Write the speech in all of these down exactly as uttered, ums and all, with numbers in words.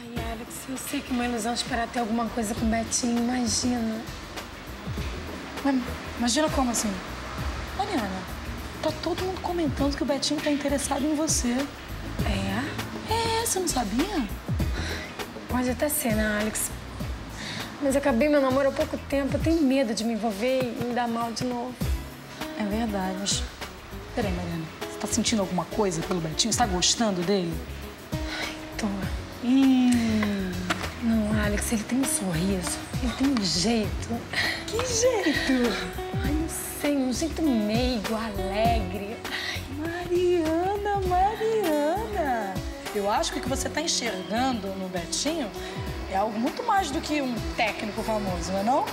Ai, Alex, eu sei que é uma ilusão esperar ter alguma coisa com o Betinho, imagina. Mas, imagina como assim? Mariana, tá todo mundo comentando que o Betinho tá interessado em você. É? É, você não sabia? Pode até ser, né, Alex? Mas acabei meu namoro há pouco tempo, eu tenho medo de me envolver e me dar mal de novo. É verdade, mas... Peraí, Mariana, você tá sentindo alguma coisa pelo Betinho? Você tá gostando dele? Ai, tô. Hum... Não, Alex, ele tem um sorriso, ele tem um jeito. Que jeito? Ai, não sei, um jeito meigo, alegre. Ai, Mariana, Mariana! Eu acho que o que você tá enxergando no Betinho é algo muito mais do que um técnico famoso, não é não?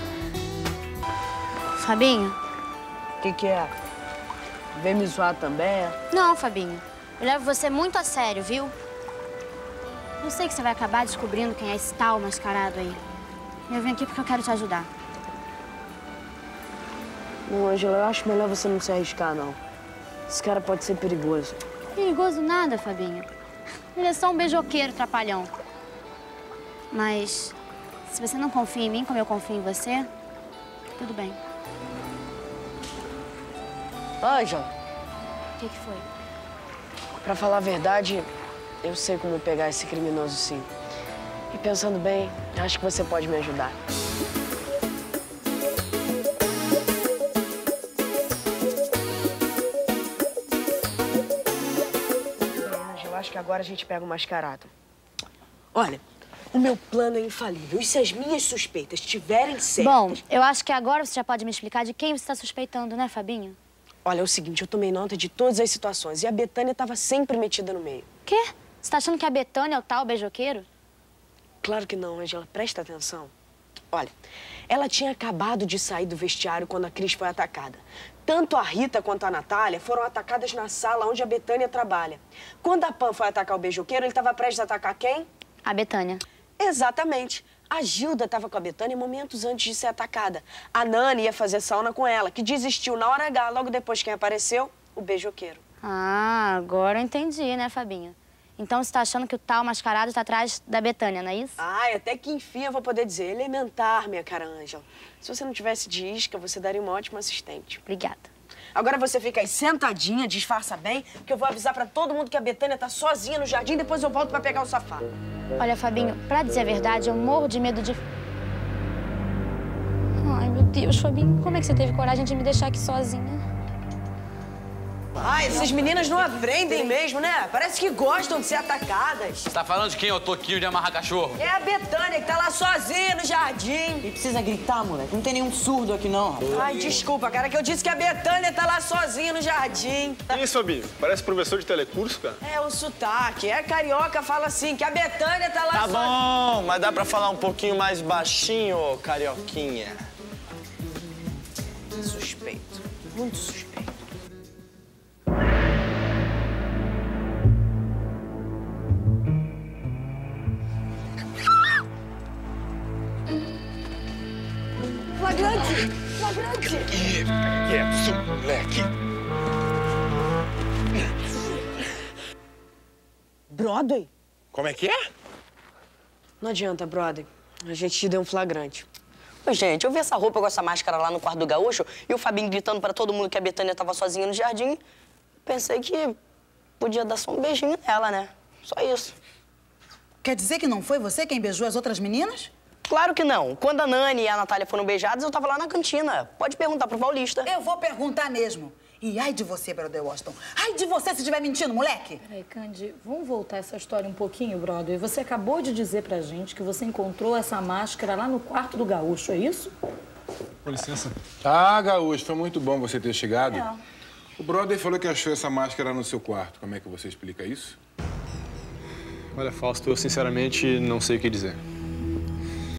Fabinho? O que que é? Vem me zoar também, é? Não, Fabinho. Eu levo você muito a sério, viu? Eu sei que você vai acabar descobrindo quem é esse tal mascarado aí. Eu vim aqui porque eu quero te ajudar. Não, Ângela, eu acho melhor você não se arriscar, não. Esse cara pode ser perigoso. Perigoso nada, Fabinho. Ele é só um beijoqueiro trapalhão. Mas se você não confia em mim como eu confio em você, tudo bem. Ângela. O que que foi? Pra falar a verdade, eu sei como pegar esse criminoso, sim. E pensando bem, acho que você pode me ajudar. Ângela, acho que agora a gente pega o mascarado. Olha, o meu plano é infalível. E se as minhas suspeitas estiverem certas... Bom, eu acho que agora você já pode me explicar de quem você está suspeitando, né, Fabinho? Olha, é o seguinte, eu tomei nota de todas as situações e a Betânia estava sempre metida no meio. Quê? Você tá achando que a Betânia é o tal beijoqueiro? Claro que não, Ângela. Presta atenção. Olha, ela tinha acabado de sair do vestiário quando a Cris foi atacada. Tanto a Rita quanto a Natália foram atacadas na sala onde a Betânia trabalha. Quando a Pan foi atacar o beijoqueiro, ele estava prestes a atacar quem? A Betânia. Exatamente. A Gilda estava com a Betânia momentos antes de ser atacada. A Nani ia fazer sauna com ela, que desistiu na hora H. Logo depois, quem apareceu? O beijoqueiro. Ah, agora eu entendi, né, Fabinho? Então você tá achando que o tal mascarado tá atrás da Betânia, não é isso? Ai, até que enfim eu vou poder dizer elementar, minha cara Ângela. Se você não tivesse de isca, você daria uma ótima assistente. Obrigada. Agora você fica aí sentadinha, disfarça bem, que eu vou avisar pra todo mundo que a Betânia tá sozinha no jardim, depois eu volto pra pegar o safado. Olha, Fabinho, pra dizer a verdade, eu morro de medo de... Ai, meu Deus, Fabinho, como é que você teve coragem de me deixar aqui sozinha? Ai, essas meninas não aprendem mesmo, né? Parece que gostam de ser atacadas. Você tá falando de quem, ô Toquinho de amarrar cachorro? É a Betânia, que tá lá sozinha no jardim. E precisa gritar, moleque. Não tem nenhum surdo aqui, não, rapaz. Ai, desculpa, cara, que eu disse que a Betânia tá lá sozinha no jardim. Que isso, Fabinho? Parece professor de telecurso, cara. É o sotaque. É carioca, fala assim, que a Betânia tá lá Tá sozinha. bom, mas dá pra falar um pouquinho mais baixinho, ô carioquinha? Suspeito. Muito suspeito. Flagrante! Flagrante! Quieto, moleque. Broadway? Como é que é? Não adianta, brother. A gente te deu um flagrante. Ô, gente, eu vi essa roupa com essa máscara lá no quarto do gaúcho e o Fabinho gritando pra todo mundo que a Betânia tava sozinha no jardim. Pensei que podia dar só um beijinho nela, né? Só isso. Quer dizer que não foi você quem beijou as outras meninas? Claro que não. Quando a Nani e a Natália foram beijadas, eu tava lá na cantina. Pode perguntar pro Paulista. Eu vou perguntar mesmo. E ai de você, brother Washington. Ai de você se estiver mentindo, moleque. Peraí, Candy, vamos voltar essa história um pouquinho, brother. Você acabou de dizer pra gente que você encontrou essa máscara lá no quarto do gaúcho, é isso? Com licença. Ah, Gaúcho, foi muito bom você ter chegado. É. O brother falou que achou essa máscara no seu quarto. Como é que você explica isso? Olha, Fausto, eu sinceramente não sei o que dizer.